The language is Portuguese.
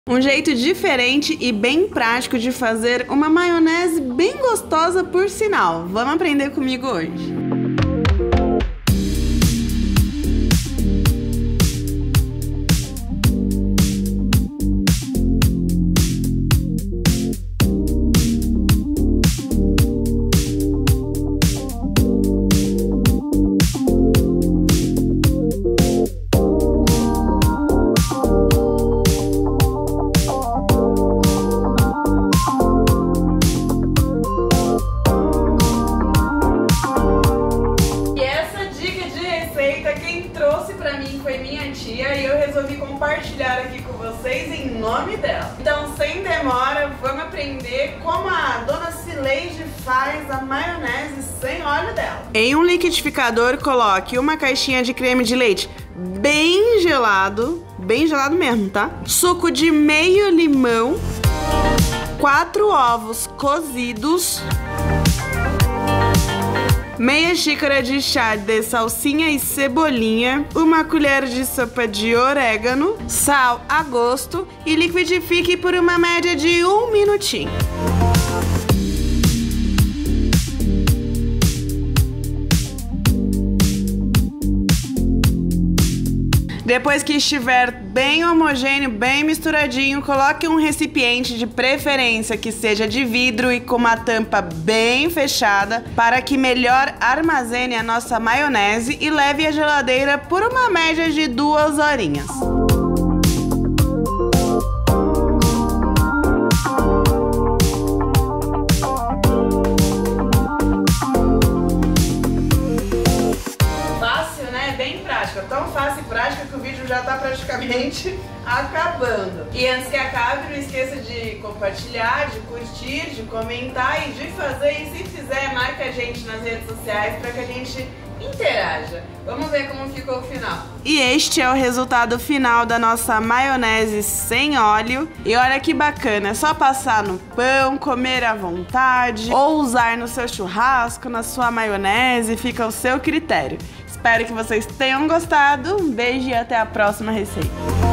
Um jeito diferente e bem prático de fazer uma maionese bem gostosa, por sinal. Vamos aprender comigo hoje. Quem trouxe pra mim foi minha tia e eu resolvi compartilhar aqui com vocês em nome dela. Então, sem demora, vamos aprender como a dona Cileide faz a maionese sem óleo dela. Em um liquidificador, coloque uma caixinha de creme de leite bem gelado mesmo, tá? Suco de meio limão, 4 ovos cozidos, meia xícara de chá de salsinha e cebolinha, uma colher de sopa de orégano, sal a gosto e liquidifique por uma média de 1 minutinho. Depois que estiver bem homogêneo, bem misturadinho, coloque um recipiente, de preferência que seja de vidro e com uma tampa bem fechada, para que melhor armazene a nossa maionese e leve à geladeira por uma média de 2 horinhas. Tão fácil e prática que o vídeo já tá praticamente acabando. E antes que acabe, não esqueça de compartilhar, de curtir, de comentar e de fazer. E se fizer, marca a gente nas redes sociais para que a gente interaja. Vamos ver como ficou o final. E este é o resultado final da nossa maionese sem óleo. E olha que bacana, é só passar no pão, comer à vontade ou usar no seu churrasco, na sua maionese, fica ao seu critério. Espero que vocês tenham gostado. Um beijo e até a próxima receita.